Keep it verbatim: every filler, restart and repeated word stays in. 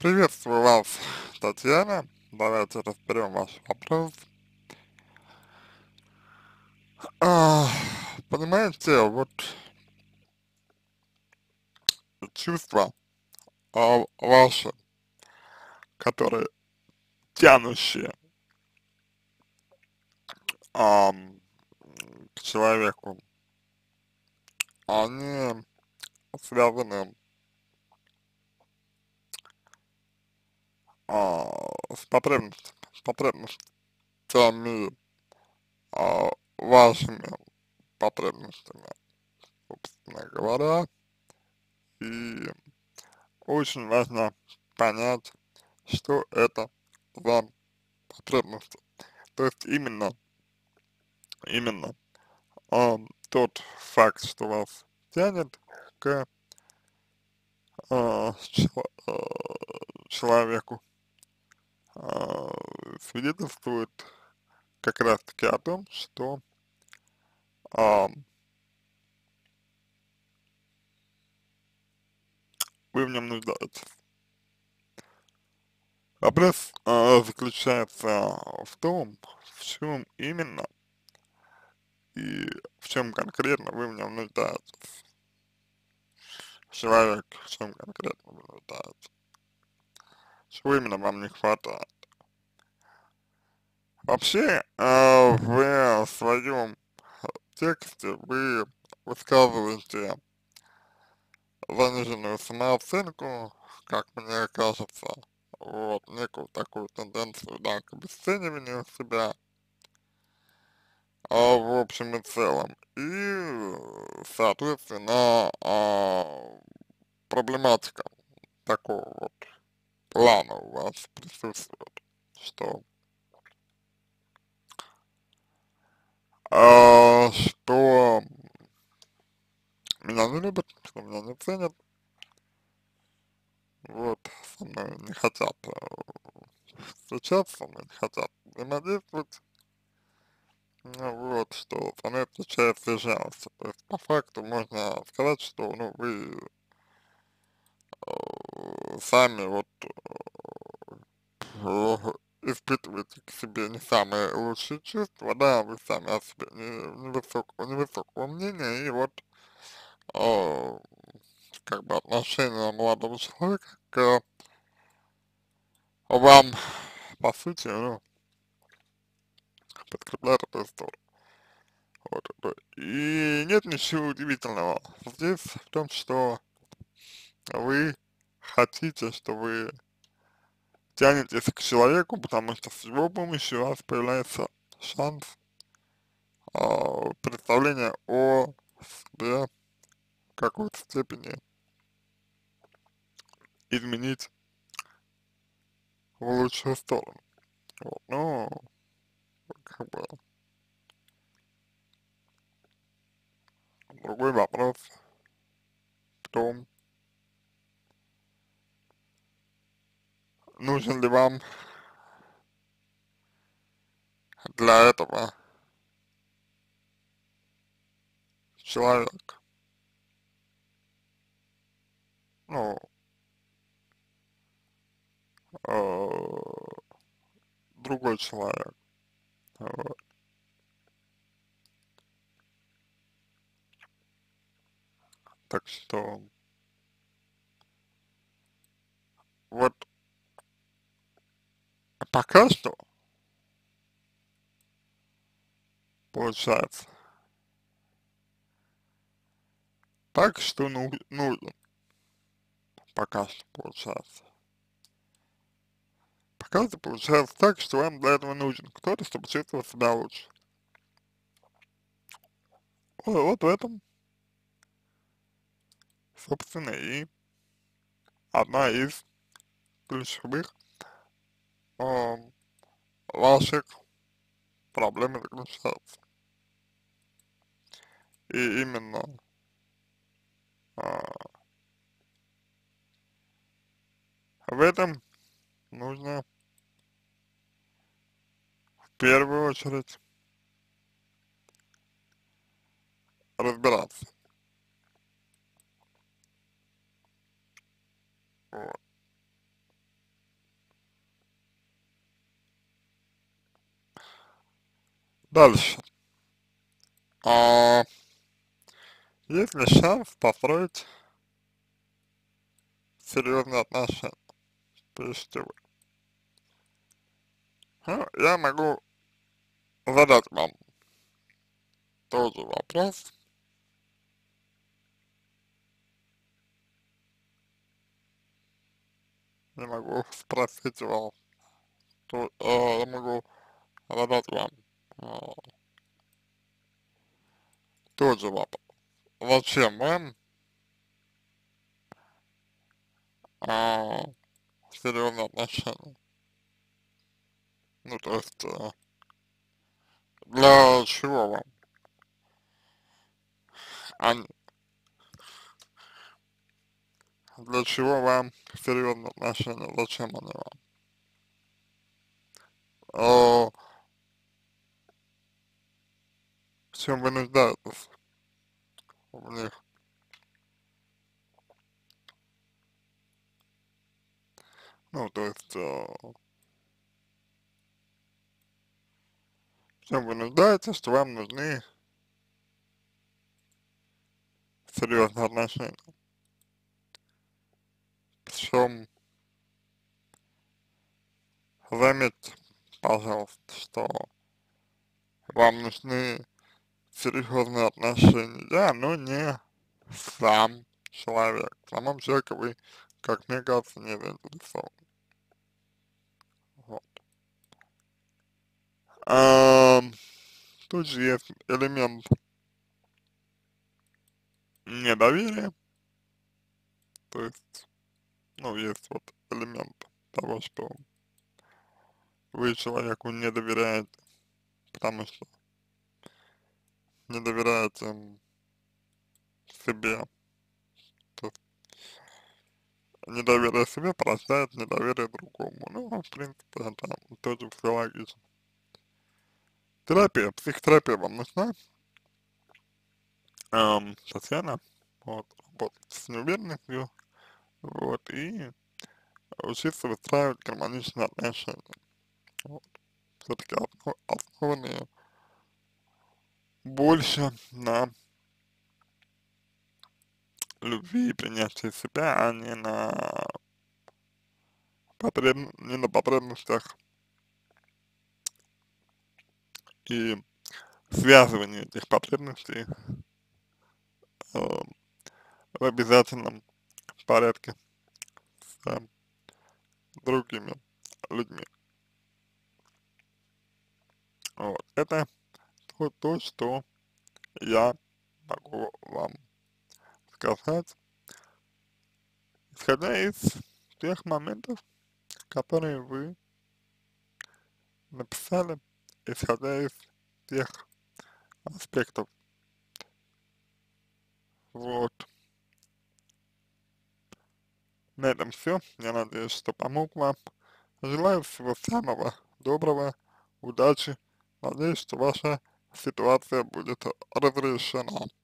Приветствую вас, Татьяна. Давайте разберем ваш вопрос. А, понимаете, вот чувства а, ваши, которые тянущие ам, к человеку, они связаны а, с потребностями, с потребностями, а, вашими потребностями, собственно говоря. И очень важно понять, что это за потребности. То есть именно, именно ам, тот факт, что вас тянет к а, чело- а, человеку, а, свидетельствует как раз-таки о том, что ам, вы в нем нуждаетесь. Вопрос а, заключается в том, в чем именно и в чем конкретно вы в нем нуждаетесь. Человек, в чем конкретно вы нуждаетесь. Чего именно вам не хватает. Вообще, э, в своем тексте вы высказываете заниженную самооценку, как мне кажется, вот, некую такую тенденцию, да, к обесцениванию себя, а, в общем и целом. И, соответственно, а, проблематика такого вот плана у вас присутствует, что, а, что меня не любят, что меня не ценят, вот, со мной не хотят э, встречаться, со мной не хотят взаимодействовать, ну, вот, что со мной встречается жалость. То есть, по факту, можно сказать, что, ну, вы э, сами вот э, испытываете к себе не самые лучшие чувства, да, вы сами о себе не- невысокого, невысокого мнения, и вот, э, как бы отношение молодого человека к вам, по сути, ну, подкрепляет эту историю. Вот, это. И нет ничего удивительного здесь в том, что вы хотите, что вы тянетесь к человеку, потому что с его помощью у вас появляется шанс а, представления о себе в какой-то степени изменить в лучшую сторону. Вот. Ну, как бы другой вопрос в том, нужен ли вам для этого человек. Ну, э, другой человек. Вот. Так что вот пока что получается так, что ну, нужен, пока что получается. Пока что получается так, что вам для этого нужен кто-то, чтобы чувствовать себя лучше. Вот, вот в этом, собственно, и одна из ключевых ам, ваших проблем и заключается. И именно а, в этом нужно в первую очередь разбираться. Вот. Дальше. А, есть ли шанс построить серьезные отношения? Пишите вы. Ну, я могу задать вам тоже вопрос. Я могу спросить вас, то, э, я могу задать вам э, тоже вопрос. Зачем вам э, серьезные отношения? Ну, то есть, э, для чего вам они? Для чего вам серьезные отношения? Зачем они вам? Э, в чем вы нуждаетесь в них? Ну, то есть, э, в чем вы нуждаетесь, что вам нужны серьезные отношения? Причем, заметьте, пожалуйста, что вам нужны серьезные отношения, но не сам человек. В самом человеке вы, как мне кажется, не заинтересованы. Вот. А, тут же есть элемент недоверия, то есть, ну, есть вот элемент того, что вы человеку не доверяете, потому что не доверяете себе. То есть недоверие себе порождает недоверие другому. Ну, в принципе, это тоже все логично. Терапия, психотерапия вам нужна? Эм, Татьяна, вот, работать с неуверенностью, вот, и учиться выстраивать гармоничные отношения, вот, все-таки основанные больше на любви и принятии себя, а не на потреб... не на потребностях и связывании этих потребностей э, в обязательном порядке с э, другими людьми. Вот, это то, то, что я могу вам сказать, исходя из тех моментов, которые вы написали, исходя из тех аспектов. Вот. На этом все. Я надеюсь, что помог вам. Желаю всего самого доброго, удачи. Надеюсь, что ваша ситуация будет разрешена.